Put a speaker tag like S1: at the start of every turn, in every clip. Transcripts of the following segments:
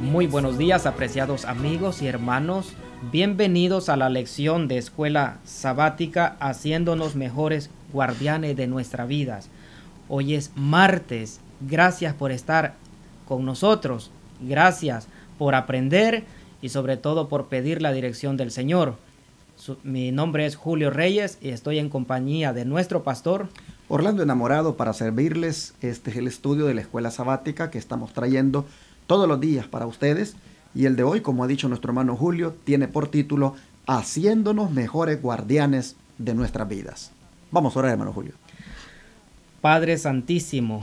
S1: Muy buenos días, apreciados amigos y hermanos. Bienvenidos a la lección de Escuela Sabática, haciéndonos mejores guardianes de nuestras vidas. Hoy es martes. Gracias por estar con nosotros. Gracias por aprender y sobre todo por pedir la dirección del Señor. Mi nombre es Julio Reyes y estoy en compañía de nuestro pastor
S2: Orlando Enamorado para servirles. Este es el estudio de la Escuela Sabática que estamos trayendo todos los días para ustedes. Y el de hoy, como ha dicho nuestro hermano Julio, tiene por título Haciéndonos mejores guardianes de nuestras vidas. Vamos a orar, hermano Julio.
S1: Padre Santísimo,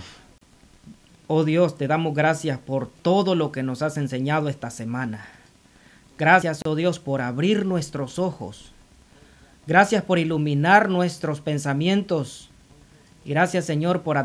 S1: oh Dios, te damos gracias por todo lo que nos has enseñado esta semana. Gracias, oh Dios, por abrir nuestros ojos. Gracias por iluminar nuestros pensamientos. Gracias, Señor, por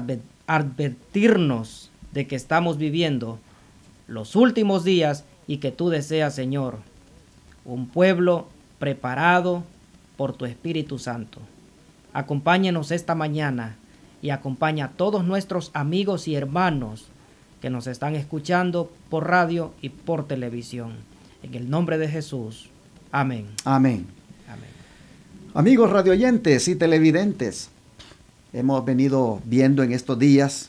S1: advertirnos de que estamos viviendo los últimos días y que tú deseas, Señor, un pueblo preparado por tu Espíritu Santo. Acompáñenos esta mañana y acompaña a todos nuestros amigos y hermanos que nos están escuchando por radio y por televisión. En el nombre de Jesús. Amén.
S2: Amén.
S1: Amén.
S2: Amigos radioyentes y televidentes, hemos venido viendo en estos días,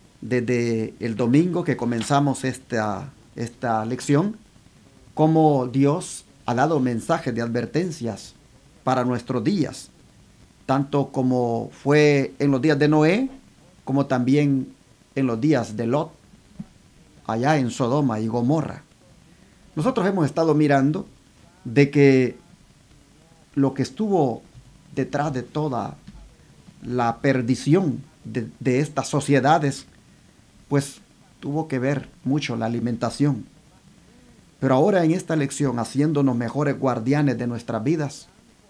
S2: desde el domingo que comenzamos esta lección, cómo Dios ha dado mensajes de advertencias para nuestros días, tanto como fue en los días de Noé, como también en los días de Lot, allá en Sodoma y Gomorra. Nosotros hemos estado mirando de que lo que estuvo detrás de toda la perdición de estas sociedades, pues tuvo que ver mucho la alimentación. Pero ahora en esta lección, haciéndonos mejores guardianes de nuestras vidas,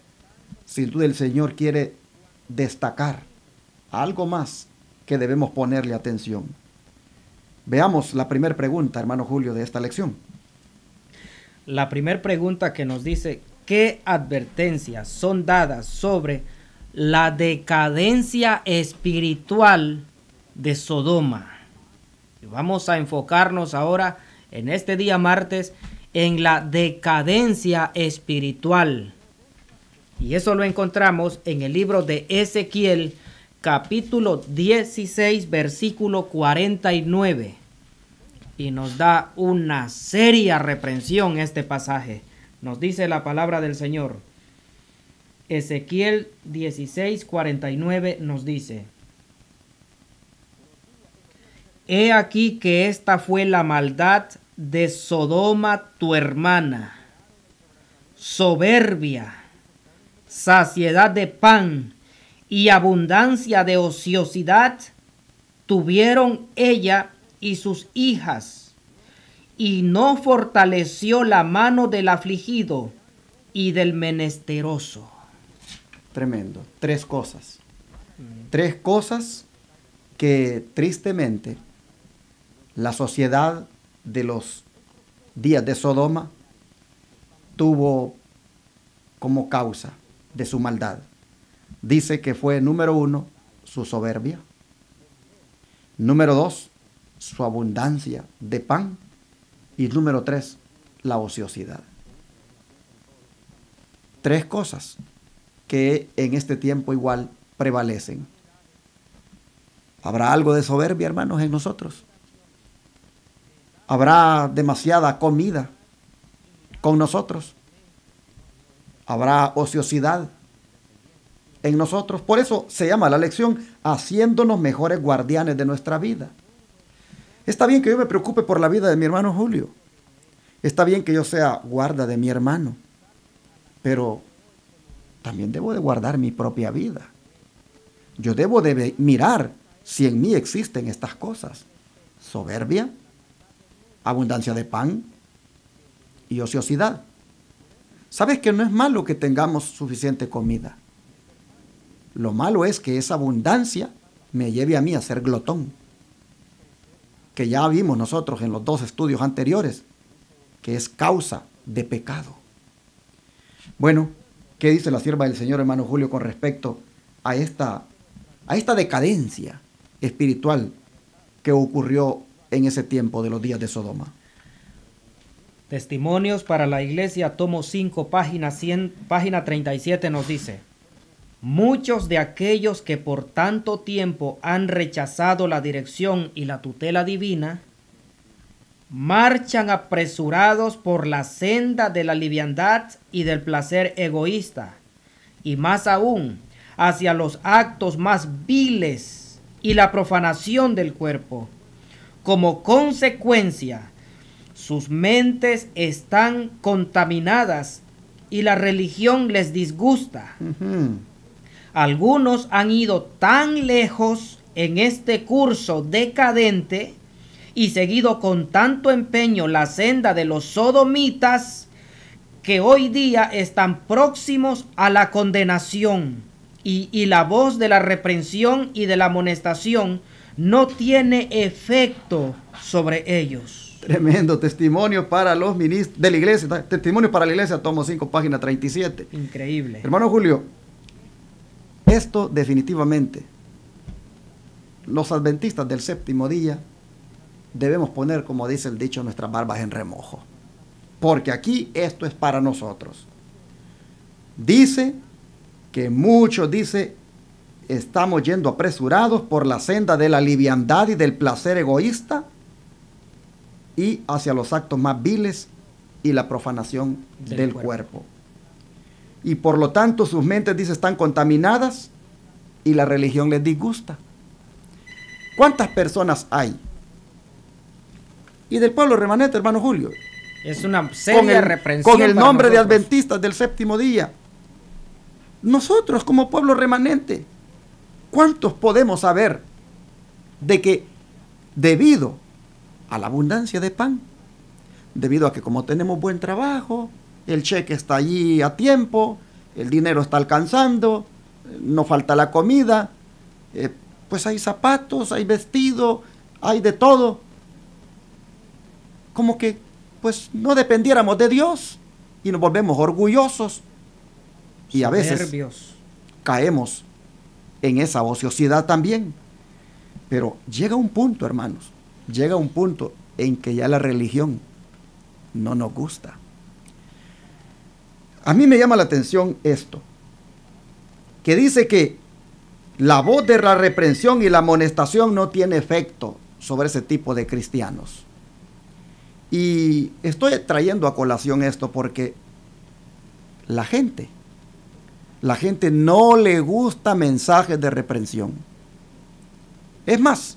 S2: sin duda el Señor quiere destacar algo más que debemos ponerle atención. Veamos la primera pregunta, hermano Julio, de esta lección.
S1: La primera pregunta que nos dice, ¿qué advertencias son dadas sobre la decadencia espiritual de Sodoma? Y vamos a enfocarnos ahora en este día martes en la decadencia espiritual. Y eso lo encontramos en el libro de Ezequiel, capítulo 16, versículo 49. Y nos da una seria reprensión este pasaje. Nos dice la palabra del Señor. Ezequiel 16, 49 nos dice: He aquí que esta fue la maldad de Sodoma tu hermana, soberbia, saciedad de pan y abundancia de ociosidad tuvieron ella y sus hijas, y no fortaleció la mano del afligido y del menesteroso.
S2: Tremendo. Tres cosas. Tres cosas que tristemente la sociedad de los días de Sodoma tuvo como causa de su maldad. Dice que fue, número 1, su soberbia. Número 2, su abundancia de pan. Y número 3, la ociosidad. Tres cosas que en este tiempo igual prevalecen. ¿Habrá algo de soberbia, hermanos, en nosotros? ¿Habrá demasiada comida con nosotros? ¿Habrá ociosidad en nosotros? Por eso se llama la lección haciéndonos mejores guardianes de nuestra vida. Está bien que yo me preocupe por la vida de mi hermano Julio. Está bien que yo sea guarda de mi hermano. Pero también debo de guardar mi propia vida. Yo debo de mirar si en mí existen estas cosas: soberbia, abundancia de pan y ociosidad. ¿Sabes que no es malo que tengamos suficiente comida? Lo malo es que esa abundancia me lleve a mí a ser glotón, que ya vimos nosotros en los 2 estudios anteriores, que es causa de pecado. Bueno, ¿qué dice la sierva del Señor, hermano Julio, con respecto a esta decadencia espiritual que ocurrió en ese tiempo de los días de Sodoma?
S1: Testimonios para la Iglesia, tomo 5, página 37 nos dice: muchos de aquellos que por tanto tiempo han rechazado la dirección y la tutela divina, marchan apresurados por la senda de la liviandad y del placer egoísta, y más aún hacia los actos más viles y la profanación del cuerpo. Como consecuencia, sus mentes están contaminadas y la religión les disgusta. Algunos han ido tan lejos en este curso decadente y seguido con tanto empeño la senda de los sodomitas que hoy día están próximos a la condenación, y la voz de la reprensión y de la amonestación no tiene efecto sobre ellos.
S2: Tremendo testimonio para los ministros de la iglesia. Testimonio para la iglesia, tomo 5, página 37.
S1: Increíble.
S2: Hermano Julio, esto definitivamente, los adventistas del séptimo día, debemos poner, como dice el dicho, nuestras barbas en remojo. Porque aquí esto es para nosotros. Dice que muchos, estamos yendo apresurados por la senda de la liviandad y del placer egoísta y hacia los actos más viles y la profanación del cuerpo. Y por lo tanto sus mentes, están contaminadas y la religión les disgusta. ¿Cuántas personas hay? Y del pueblo remanente, hermano Julio,
S1: es una seria reprensión
S2: con el nombre
S1: nosotros,
S2: de adventistas del séptimo día. Nosotros como pueblo remanente, ¿cuántos podemos saber de que debido a la abundancia de pan, debido a que como tenemos buen trabajo, el cheque está allí a tiempo, el dinero está alcanzando, no falta la comida, pues hay zapatos, hay vestido, hay de todo, como que pues no dependiéramos de Dios y nos volvemos orgullosos y a veces
S1: soberbios,
S2: caemos en esa ociosidad también. Pero llega un punto, hermanos, llega un punto en que ya la religión no nos gusta. A mí me llama la atención esto, que dice que la voz de la reprensión y la amonestación no tiene efecto sobre ese tipo de cristianos. Y estoy trayendo a colación esto porque la gente no le gusta mensajes de reprensión. Es más,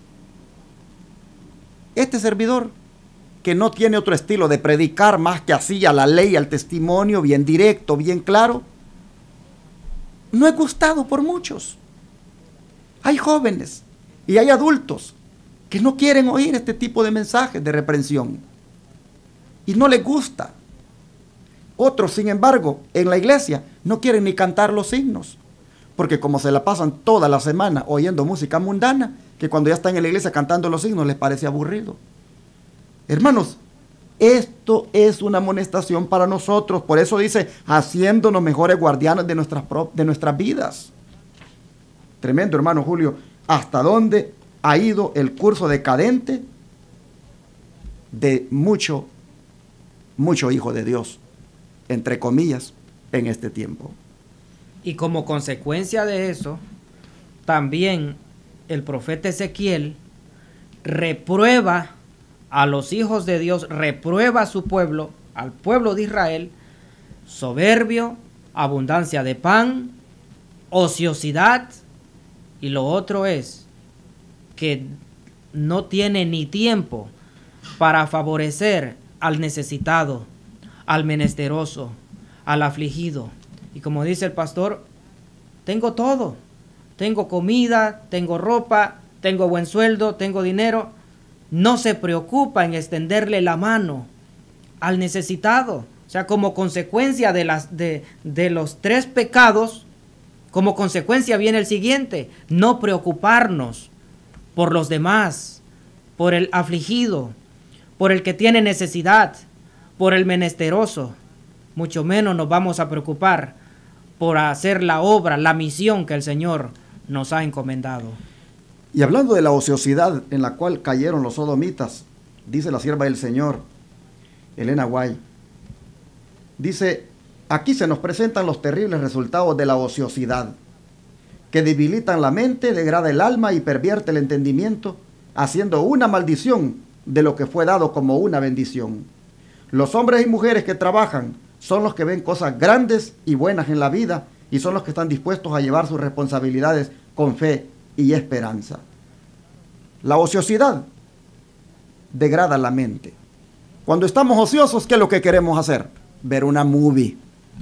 S2: este servidor, que no tiene otro estilo de predicar más que así a la ley, al testimonio, bien directo, bien claro, no es gustado por muchos. Hay jóvenes y hay adultos que no quieren oír este tipo de mensajes de reprensión y no les gusta. Otros, sin embargo, en la iglesia no quieren ni cantar los himnos, porque como se la pasan toda la semana oyendo música mundana, que cuando ya están en la iglesia cantando los himnos les parece aburrido. Hermanos, esto es una amonestación para nosotros. Por eso dice, haciéndonos mejores guardianes de nuestras vidas. Tremendo, hermano Julio. ¿Hasta dónde ha ido el curso decadente de mucho hijo de Dios, entre comillas, en este tiempo?
S1: Y como consecuencia de eso, también el profeta Ezequiel reprueba a los hijos de Dios, reprueba a su pueblo, al pueblo de Israel, soberbio, abundancia de pan, ociosidad, y lo otro es que no tiene ni tiempo para favorecer al necesitado, al menesteroso, al afligido. Y como dice el pastor, tengo todo, tengo comida, tengo ropa, tengo buen sueldo, tengo dinero. No se preocupa en extenderle la mano al necesitado. O sea, como consecuencia de los 3 pecados, como consecuencia viene el siguiente: no preocuparnos por los demás, por el afligido, por el que tiene necesidad, por el menesteroso. Mucho menos nos vamos a preocupar por hacer la obra, la misión que el Señor nos ha encomendado.
S2: Y hablando de la ociosidad en la cual cayeron los sodomitas, dice la sierva del Señor, Elena White. Dice, aquí se nos presentan los terribles resultados de la ociosidad, que debilitan la mente, degrada el alma y pervierte el entendimiento, haciendo una maldición de lo que fue dado como una bendición. Los hombres y mujeres que trabajan son los que ven cosas grandes y buenas en la vida y son los que están dispuestos a llevar sus responsabilidades con fe y esperanza. La ociosidad degrada la mente. Cuando estamos ociosos, ¿qué es lo que queremos hacer? Ver una movie,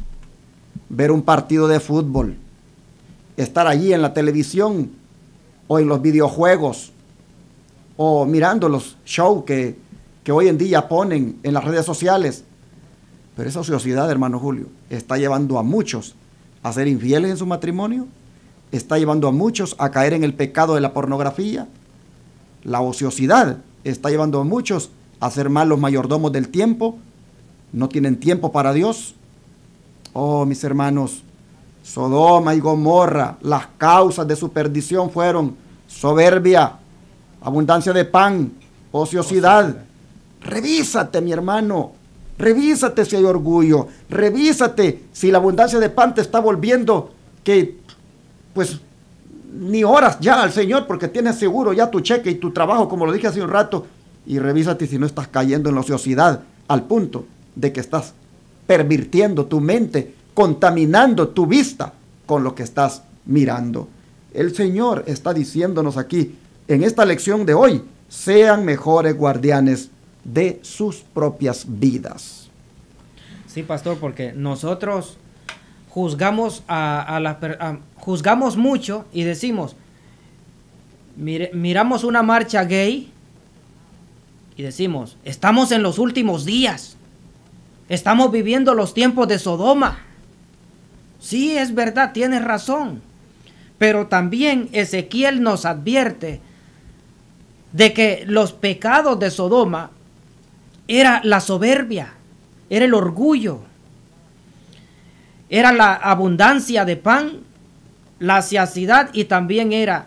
S2: ver un partido de fútbol, estar allí en la televisión o en los videojuegos o mirando los shows que hoy en día ponen en las redes sociales. Pero esa ociosidad, hermano Julio, está llevando a muchos a ser infieles en su matrimonio, está llevando a muchos a caer en el pecado de la pornografía. La ociosidad está llevando a muchos a ser malos mayordomos del tiempo, no tienen tiempo para Dios. Oh, mis hermanos, Sodoma y Gomorra, las causas de su perdición fueron soberbia, abundancia de pan, ociosidad. Revísate, mi hermano, revísate si hay orgullo, revísate si la abundancia de pan te está volviendo que, pues, ni oras ya al Señor porque tienes seguro ya tu cheque y tu trabajo, como lo dije hace un rato, y revísate si no estás cayendo en la ociosidad al punto de que estás pervirtiendo tu mente, contaminando tu vista con lo que estás mirando. El Señor está diciéndonos aquí, en esta lección de hoy, sean mejores guardianes de sus propias vidas.
S1: Sí, pastor, porque nosotros juzgamos juzgamos mucho y decimos, miramos una marcha gay y decimos, estamos en los últimos días, estamos viviendo los tiempos de Sodoma. Sí, es verdad, tienes razón, pero también Ezequiel nos advierte de que los pecados de Sodoma era la soberbia, era el orgullo, era la abundancia de pan, la saciedad y también era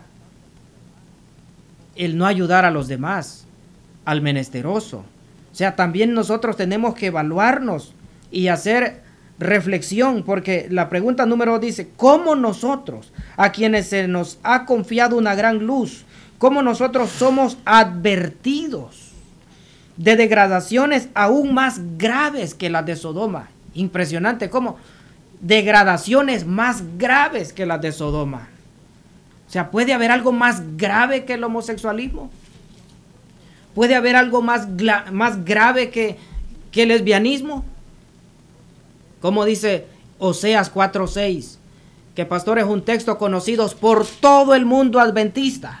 S1: el no ayudar a los demás, al menesteroso. O sea, también nosotros tenemos que evaluarnos y hacer reflexión, porque la pregunta número 2 dice, ¿cómo nosotros, a quienes se nos ha confiado una gran luz, cómo nosotros somos advertidos de degradaciones aún más graves que las de Sodoma? Impresionante, cómo degradaciones más graves que las de Sodoma. O sea, ¿puede haber algo más grave que el homosexualismo? ¿Puede haber algo más grave que el lesbianismo? Como dice Oseas 4:6, que pastor es un texto conocido por todo el mundo adventista.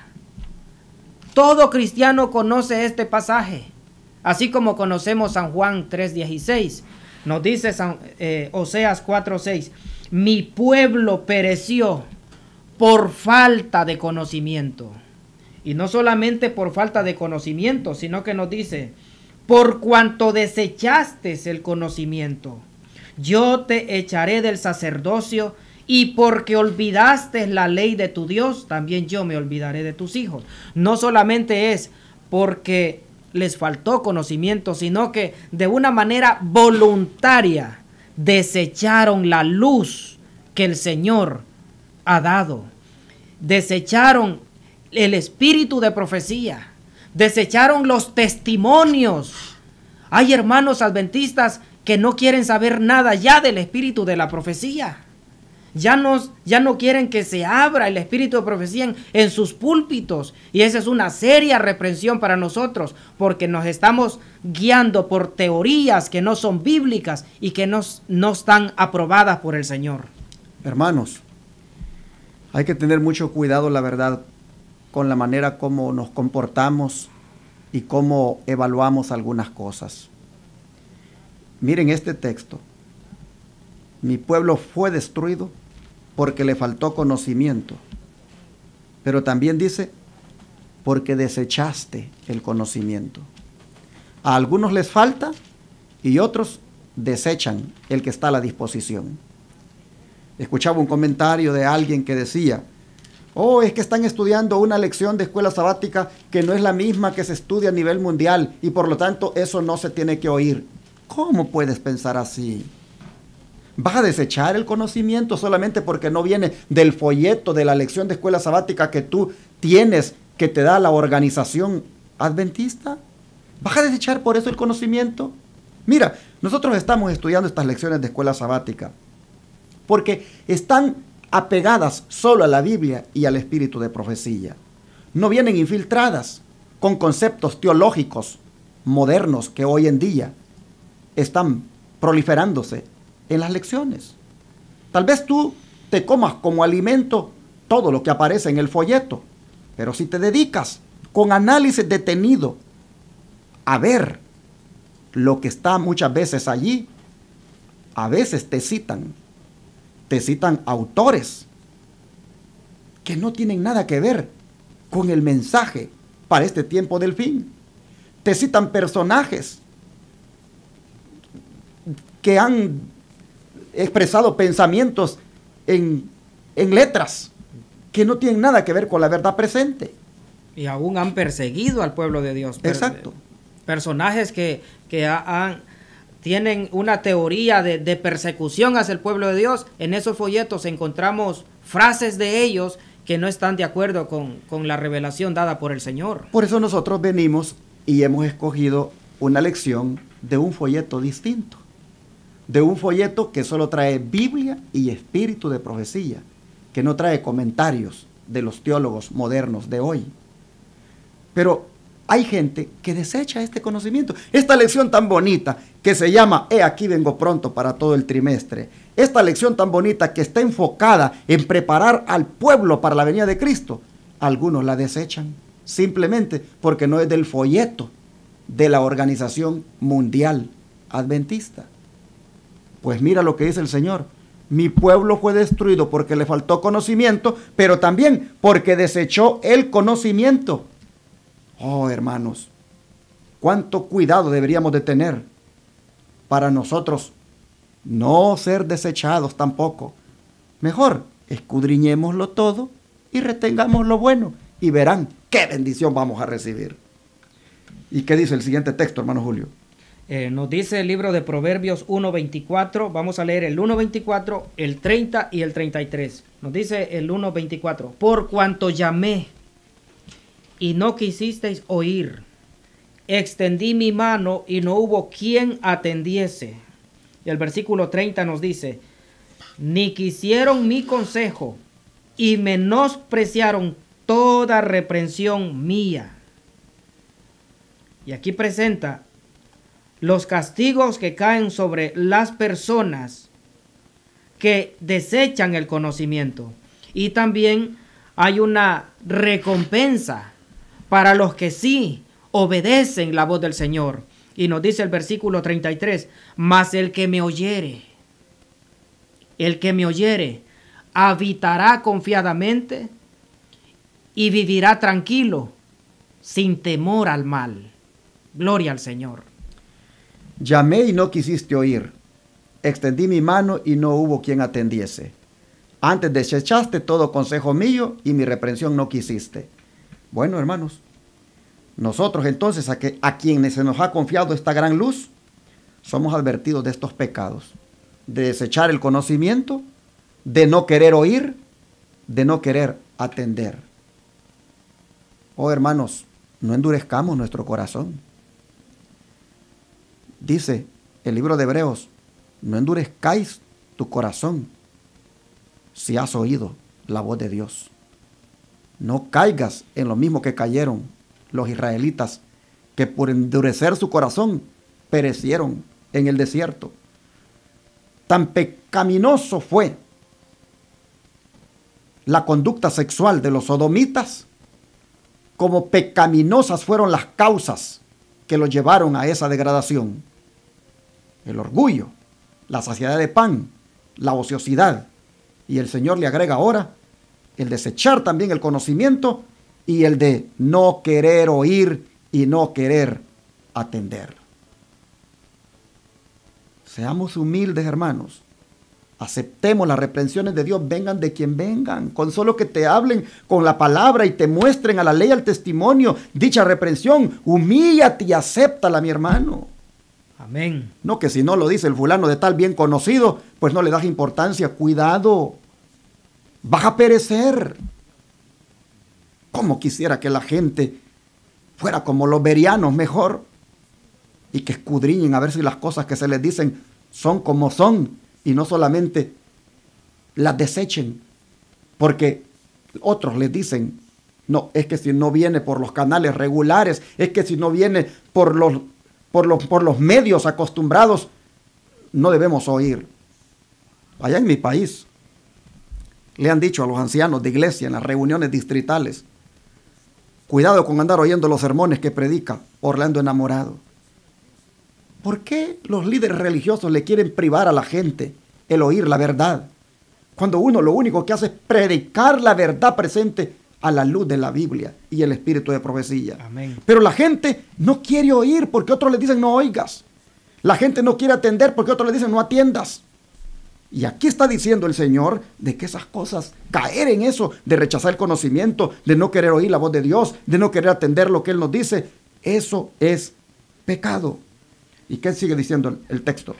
S1: Todo cristiano conoce este pasaje, así como conocemos San Juan 3:16. Nos dice Oseas 4:6, mi pueblo pereció por falta de conocimiento. Y no solamente por falta de conocimiento, sino que nos dice, por cuanto desechaste el conocimiento, yo te echaré del sacerdocio, y porque olvidaste la ley de tu Dios, también yo me olvidaré de tus hijos. No solamente es porque les faltó conocimiento, sino que de una manera voluntaria desecharon la luz que el Señor ha dado. Desecharon el espíritu de profecía, desecharon los testimonios. Hay hermanos adventistas que no quieren saber nada ya del espíritu de la profecía. Ya no quieren que se abra el espíritu de profecía en sus púlpitos. Y esa es una seria reprensión para nosotros, porque nos estamos guiando por teorías que no son bíblicas y que no están aprobadas por el Señor.
S2: Hermanos, hay que tener mucho cuidado, la verdad, con la manera como nos comportamos y cómo evaluamos algunas cosas. Miren este texto. Mi pueblo fue destruido porque le faltó conocimiento. Pero también dice, porque desechaste el conocimiento. A algunos les falta y otros desechan el que está a la disposición. Escuchaba un comentario de alguien que decía, oh, es que están estudiando una lección de escuela sabática que no es la misma que se estudia a nivel mundial y por lo tanto eso no se tiene que oír. ¿Cómo puedes pensar así? ¿Vas a desechar el conocimiento solamente porque no viene del folleto de la lección de escuela sabática que tú tienes, que te da la organización adventista? ¿Vas a desechar por eso el conocimiento? Mira, nosotros estamos estudiando estas lecciones de escuela sabática porque están apegadas solo a la Biblia y al espíritu de profecía. No vienen infiltradas con conceptos teológicos modernos que hoy en día están proliferándose en las lecciones. Tal vez tú te comas como alimento todo lo que aparece en el folleto, pero si te dedicas con análisis detenido a ver lo que está muchas veces allí, a veces te citan autores que no tienen nada que ver con el mensaje para este tiempo del fin. Te citan personajes que han expresado pensamientos en letras que no tienen nada que ver con la verdad presente.
S1: Y aún han perseguido al pueblo de Dios.
S2: Exacto.
S1: Personajes que tienen una teoría de persecución hacia el pueblo de Dios. En esos folletos encontramos frases de ellos que no están de acuerdo con la revelación dada por el Señor.
S2: Por eso nosotros venimos y hemos escogido una lección de un folleto distinto. De un folleto que solo trae Biblia y espíritu de profecía, que no trae comentarios de los teólogos modernos de hoy. Pero hay gente que desecha este conocimiento. Esta lección tan bonita que se llama He aquí vengo pronto para todo el trimestre. Esta lección tan bonita que está enfocada en preparar al pueblo para la venida de Cristo. Algunos la desechan simplemente porque no es del folleto de la Organización Mundial Adventista. Pues mira lo que dice el Señor. Mi pueblo fue destruido porque le faltó conocimiento, pero también porque desechó el conocimiento. Oh, hermanos, cuánto cuidado deberíamos de tener para nosotros no ser desechados tampoco. Mejor, escudriñémoslo todo y retengamos lo bueno y verán qué bendición vamos a recibir. ¿Y qué dice el siguiente texto, hermano Julio?
S1: Nos dice el libro de Proverbios 1:24. Vamos a leer el 1:24, el 30 y el 33. Nos dice el 1:24. Por cuanto llamé y no quisisteis oír, extendí mi mano y no hubo quien atendiese. Y el versículo 30 nos dice, ni quisieron mi consejo y menospreciaron toda reprensión mía. Y aquí presenta los castigos que caen sobre las personas que desechan el conocimiento. Y también hay una recompensa para los que sí obedecen la voz del Señor. Y nos dice el versículo 33, mas el que me oyere, habitará confiadamente y vivirá tranquilo, sin temor al mal. Gloria al Señor.
S2: Llamé y no quisiste oír. Extendí mi mano y no hubo quien atendiese. Antes desechaste todo consejo mío y mi reprensión no quisiste. Bueno, hermanos, nosotros entonces a quienes se nos ha confiado esta gran luz, somos advertidos de estos pecados. De desechar el conocimiento, de no querer oír, de no querer atender. Oh, hermanos, no endurezcamos nuestro corazón. Dice el libro de Hebreos, no endurezcáis tu corazón si has oído la voz de Dios. No caigas en lo mismo que cayeron los israelitas, que por endurecer su corazón perecieron en el desierto. Tan pecaminoso fue la conducta sexual de los sodomitas, como pecaminosas fueron las causas que los llevaron a esa degradación. El orgullo, la saciedad de pan, la ociosidad. Y el Señor le agrega ahora el desechar también el conocimiento y el de no querer oír y no querer atender. Seamos humildes, hermanos. Aceptemos las reprensiones de Dios, vengan de quien vengan, con solo que te hablen con la palabra y te muestren a la ley, al testimonio, dicha reprensión. Humíllate y acéptala, mi hermano.
S1: Amén.
S2: No que si no lo dice el fulano de tal bien conocido, pues no le das importancia. Cuidado, vas a perecer. Como quisiera que la gente fuera como los berianos mejor y que escudriñen a ver si las cosas que se les dicen son como son y no solamente las desechen, porque otros les dicen, no, es que si no viene por los canales regulares, es que si no viene por los medios acostumbrados, no debemos oír. Allá en mi país le han dicho a los ancianos de iglesia en las reuniones distritales, cuidado con andar oyendo los sermones que predica Orlando Enamorado. ¿Por qué los líderes religiosos le quieren privar a la gente el oír la verdad? Cuando uno lo único que hace es predicar la verdad presente a la luz de la Biblia y el espíritu de profecía.
S1: Amén.
S2: Pero la gente no quiere oír porque otros le dicen no oigas. La gente no quiere atender porque otros le dicen no atiendas. Y aquí está diciendo el Señor de que esas cosas, caer en eso, de rechazar el conocimiento, de no querer oír la voz de Dios, de no querer atender lo que Él nos dice, eso es pecado. ¿Y qué sigue diciendo el texto?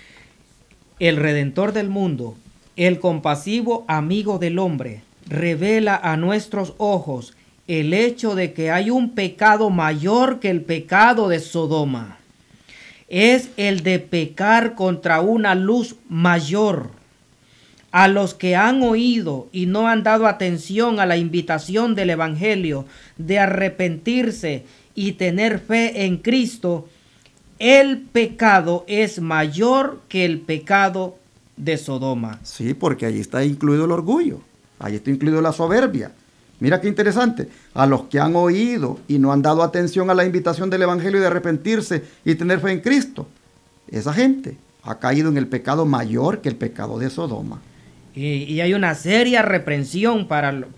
S1: El Redentor del mundo, el compasivo amigo del hombre, revela a nuestros ojos el hecho de que hay un pecado mayor que el pecado de Sodoma. Es el de pecar contra una luz mayor. A los que han oído y no han dado atención a la invitación del Evangelio de arrepentirse y tener fe en Cristo, el pecado es mayor que el pecado de Sodoma.
S2: Sí, porque allí está incluido el orgullo, allí está incluido la soberbia. Mira qué interesante, a los que han oído y no han dado atención a la invitación del Evangelio de arrepentirse y tener fe en Cristo, esa gente ha caído en el pecado mayor que el pecado de Sodoma.
S1: Y hay una seria reprensión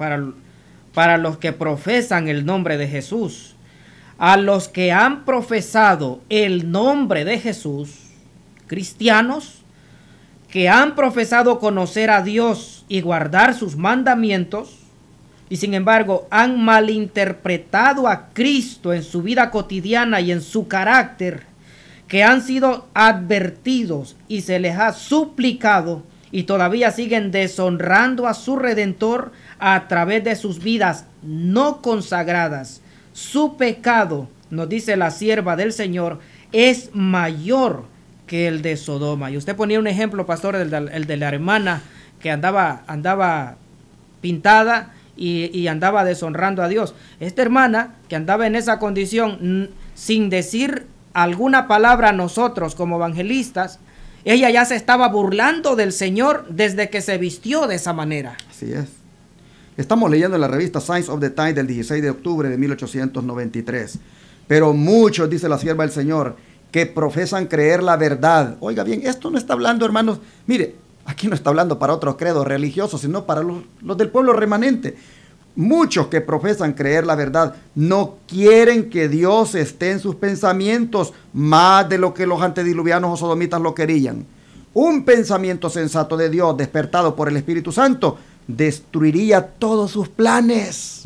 S1: para los que profesan el nombre de Jesús. A los que han profesado el nombre de Jesús, cristianos, que han profesado conocer a Dios y guardar sus mandamientos, y sin embargo han malinterpretado a Cristo en su vida cotidiana y en su carácter, que han sido advertidos y se les ha suplicado y todavía siguen deshonrando a su Redentor a través de sus vidas no consagradas. Su pecado, nos dice la sierva del Señor, es mayor que el de Sodoma. Y usted ponía un ejemplo, pastor, el de la hermana que andaba pintada y andaba deshonrando a Dios. Esta hermana que andaba en esa condición, sin decir alguna palabra a nosotros como evangelistas, ella ya se estaba burlando del Señor desde que se vistió de esa manera.
S2: Así es. Estamos leyendo en la revista Signs of the Times del 16 de octubre de 1893. Pero muchos, dice la sierva del Señor, que profesan creer la verdad. Oiga bien, esto no está hablando, hermanos, mire, aquí no está hablando para otros credos religiosos, sino para los del pueblo remanente. Muchos que profesan creer la verdad no quieren que Dios esté en sus pensamientos más de lo que los antediluvianos o sodomitas lo querían. Un pensamiento sensato de Dios despertado por el Espíritu Santo destruiría todos sus planes.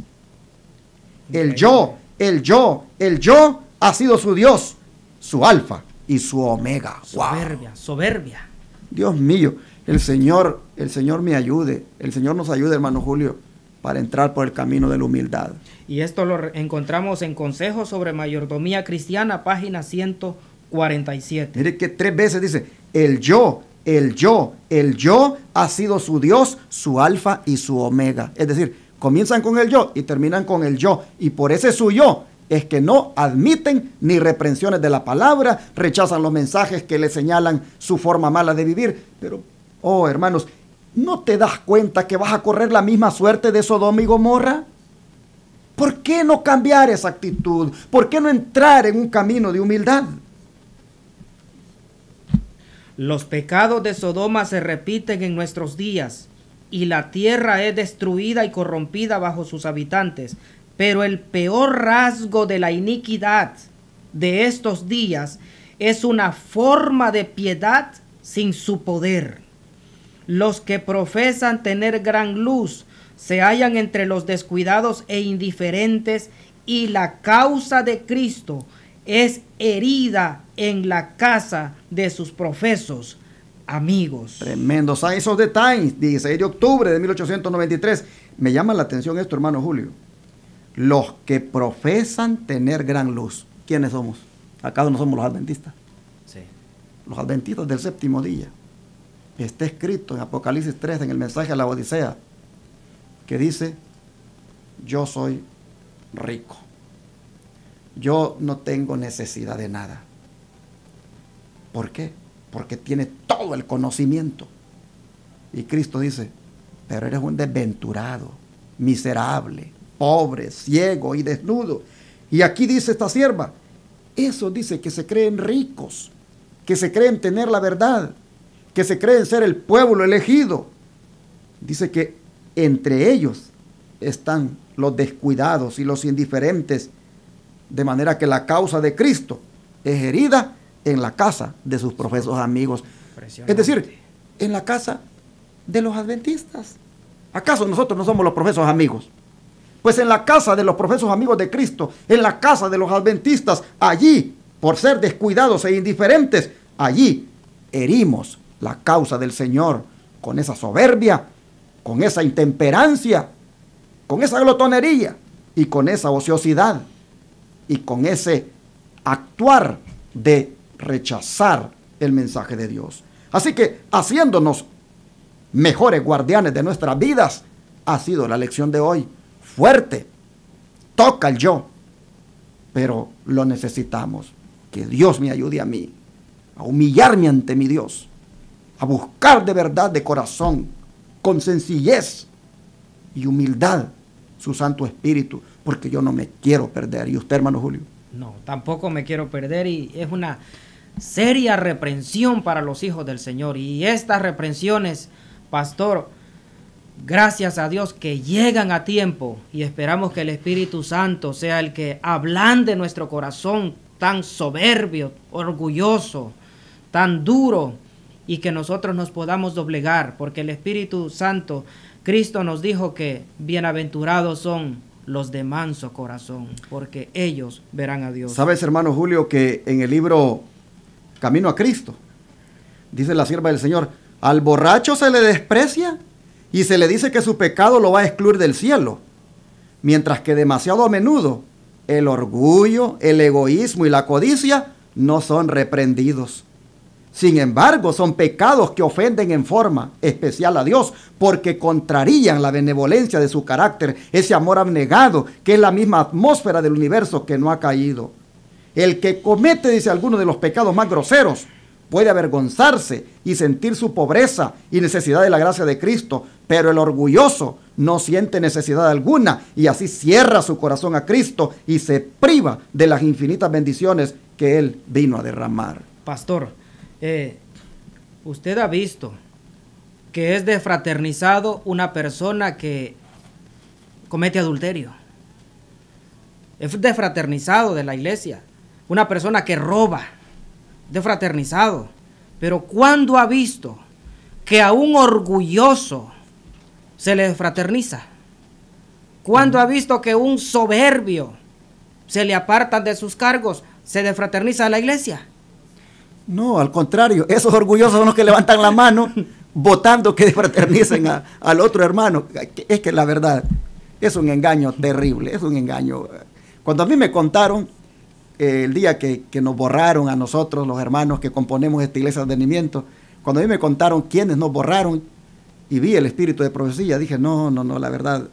S2: El yo ha sido su Dios, su alfa y su omega.
S1: Soberbia, wow. Soberbia.
S2: Dios mío, el Señor me ayude, el Señor nos ayude, hermano Julio, para entrar por el camino de la humildad.
S1: Y esto lo encontramos en Consejos sobre Mayordomía Cristiana, página 147.
S2: Mire que 3 veces dice, el yo ha sido su Dios, su alfa y su omega. Es decir, comienzan con el yo y terminan con el yo. Y por ese su yo es que no admiten ni reprensiones de la palabra, rechazan los mensajes que le señalan su forma mala de vivir. Pero, oh hermanos, ¿no te das cuenta que vas a correr la misma suerte de Sodoma y Gomorra? ¿Por qué no cambiar esa actitud? ¿Por qué no entrar en un camino de humildad?
S1: Los pecados de Sodoma se repiten en nuestros días y la tierra es destruida y corrompida bajo sus habitantes. Pero el peor rasgo de la iniquidad de estos días es una forma de piedad sin su poder. Los que profesan tener gran luz se hallan entre los descuidados e indiferentes, y la causa de Cristo es herida en la casa de sus profesos amigos.
S2: Tremendo. Signs of the Times, 16 de octubre de 1893. Me llama la atención esto, hermano Julio. Los que profesan tener gran luz. ¿Quiénes somos? ¿Acaso no somos los adventistas?
S1: Sí.
S2: Los adventistas del séptimo día. Está escrito en Apocalipsis 3, en el mensaje a la Odisea, que dice: yo soy rico. Yo no tengo necesidad de nada. ¿Por qué? Porque tiene todo el conocimiento. Y Cristo dice: pero eres un desventurado, miserable, pobre, ciego y desnudo. Y aquí dice esta sierva, eso dice que se creen ricos, que se creen tener la verdad, que se creen ser el pueblo elegido. Dice que entre ellos están los descuidados y los indiferentes, de manera que la causa de Cristo es herida en la casa de sus profesos amigos. Es decir, en la casa de los adventistas. ¿Acaso nosotros no somos los profesos amigos? Pues en la casa de los profesos amigos de Cristo, en la casa de los adventistas, allí, por ser descuidados e indiferentes, allí herimos la causa del Señor con esa soberbia, con esa intemperancia, con esa glotonería y con esa ociosidad y con ese actuar de rechazar el mensaje de Dios. Así que haciéndonos mejores guardianes de nuestras vidas, ha sido la lección de hoy. Fuerte, toca el yo, pero lo necesitamos. Que Dios me ayude a mí, a humillarme ante mi Dios, a buscar de verdad, de corazón, con sencillez y humildad, su Santo Espíritu, porque yo no me quiero perder. ¿Y usted, hermano Julio?
S1: No, tampoco me quiero perder, y es una seria reprensión para los hijos del Señor. Y estas reprensiones, pastor, gracias a Dios que llegan a tiempo, y esperamos que el Espíritu Santo sea el que ablande nuestro corazón tan soberbio, orgulloso, tan duro, y que nosotros nos podamos doblegar, porque el Espíritu Santo, Cristo nos dijo que bienaventurados son los de manso corazón, porque ellos verán a Dios.
S2: ¿Sabes, hermano Julio, que en el libro Camino a Cristo, dice la sierva del Señor, al borracho se le desprecia y se le dice que su pecado lo va a excluir del cielo, mientras que demasiado a menudo el orgullo, el egoísmo y la codicia no son reprendidos? Sin embargo, son pecados que ofenden en forma especial a Dios, porque contrarían la benevolencia de su carácter, ese amor abnegado, que es la misma atmósfera del universo que no ha caído. El que comete, dice, alguno de los pecados más groseros, puede avergonzarse y sentir su pobreza y necesidad de la gracia de Cristo, pero el orgulloso no siente necesidad alguna y así cierra su corazón a Cristo y se priva de las infinitas bendiciones que Él vino a derramar.
S1: Pastor, usted ha visto que es defraternizado una persona que comete adulterio. Es defraternizado de la iglesia. Una persona que roba, defraternizado. Pero ¿cuándo ha visto que a un orgulloso se le fraterniza? ¿Cuándo ha visto que un soberbio se le apartan de sus cargos, se defraterniza a la iglesia?
S2: No, al contrario, esos orgullosos son los que levantan la mano votando que fraternicen al otro hermano. Es que la verdad es un engaño terrible, es un engaño. Cuando a mí me contaron el día que nos borraron a nosotros, los hermanos que componemos esta iglesia de advenimiento, cuando a mí me contaron quiénes nos borraron y vi el espíritu de profecía, dije, no, la verdad,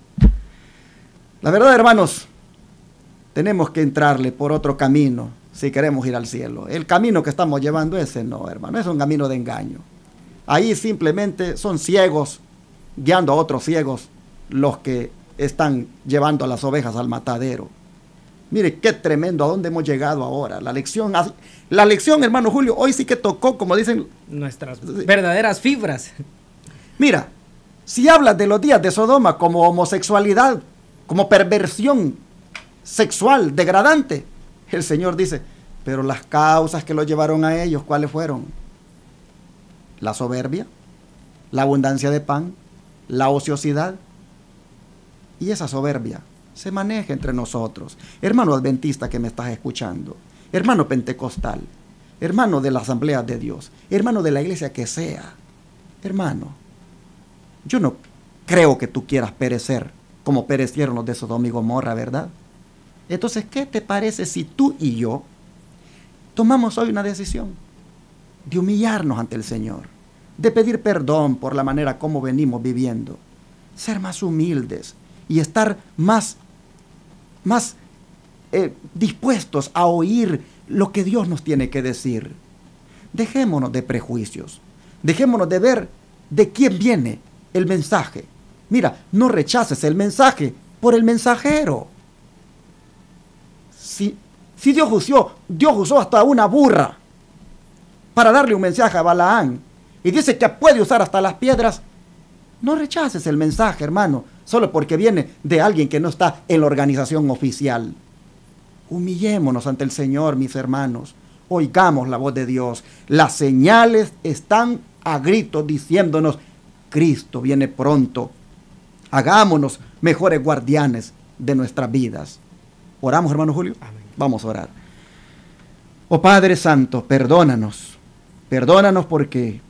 S2: hermanos, tenemos que entrarle por otro camino si queremos ir al cielo. El camino que estamos llevando, ese no, hermano, es un camino de engaño. Ahí simplemente son ciegos guiando a otros ciegos los que están llevando a las ovejas al matadero. Mire qué tremendo a dónde hemos llegado ahora. La lección, hermano Julio, hoy sí que tocó, como dicen,
S1: nuestras verdaderas fibras.
S2: Mira, si hablas de los días de Sodoma como homosexualidad, como perversión sexual degradante, el Señor dice, pero las causas que lo llevaron a ellos, ¿cuáles fueron? La soberbia, la abundancia de pan, la ociosidad. Y esa soberbia se maneja entre nosotros. Hermano adventista que me estás escuchando, hermano pentecostal, hermano de la Asamblea de Dios, hermano de la iglesia que sea, hermano, yo no creo que tú quieras perecer como perecieron los de Sodoma y Gomorra, ¿verdad? Entonces, ¿qué te parece si tú y yo tomamos hoy una decisión de humillarnos ante el Señor, de pedir perdón por la manera como venimos viviendo, ser más humildes y estar más dispuestos a oír lo que Dios nos tiene que decir? Dejémonos de prejuicios, dejémonos de ver de quién viene el mensaje. Mira, no rechaces el mensaje por el mensajero. Si Dios usó hasta una burra para darle un mensaje a Balaán, y dice que puede usar hasta las piedras, no rechaces el mensaje, hermano, solo porque viene de alguien que no está en la organización oficial. Humillémonos ante el Señor, mis hermanos. Oigamos la voz de Dios. Las señales están a gritos diciéndonos: Cristo viene pronto. Hagámonos mejores guardianes de nuestras vidas. ¿Oramos, hermano Julio?
S1: Amén.
S2: Vamos a orar. Oh Padre Santo, perdónanos. Perdónanos porque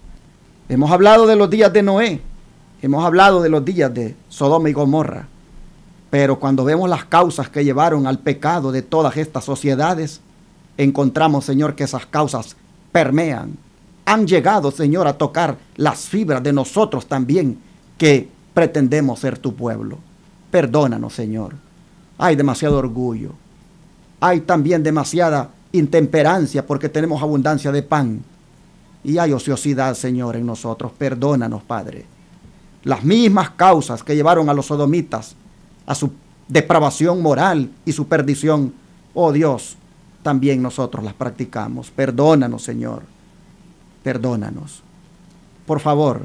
S2: hemos hablado de los días de Noé. Hemos hablado de los días de Sodoma y Gomorra. Pero cuando vemos las causas que llevaron al pecado de todas estas sociedades, encontramos, Señor, que esas causas permean. Han llegado, Señor, a tocar las fibras de nosotros también, que pretendemos ser tu pueblo. Perdónanos, Señor. Hay demasiado orgullo. Hay también demasiada intemperancia porque tenemos abundancia de pan. Y hay ociosidad, Señor, en nosotros. Perdónanos, Padre. Las mismas causas que llevaron a los sodomitas a su depravación moral y su perdición, oh Dios, también nosotros las practicamos. Perdónanos, Señor. Perdónanos. Por favor,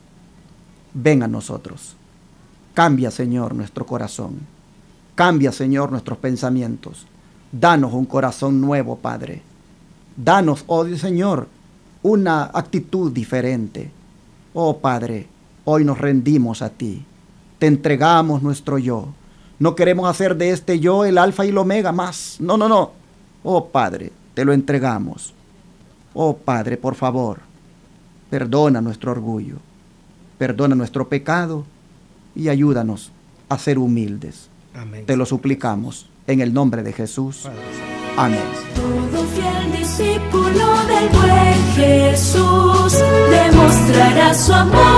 S2: ven a nosotros. Cambia, Señor, nuestro corazón. Cambia, Señor, nuestros pensamientos. Danos un corazón nuevo, Padre. Danos, oh Señor, una actitud diferente. Oh Padre, hoy nos rendimos a ti. Te entregamos nuestro yo. No queremos hacer de este yo el alfa y el omega más. No, no, no. Oh Padre, te lo entregamos. Oh Padre, por favor, perdona nuestro orgullo. Perdona nuestro pecado y ayúdanos a ser humildes.
S1: Amén.
S2: Te lo suplicamos en el nombre de Jesús. Amén.
S3: Todo fiel discípulo del buen Jesús demostrará su amor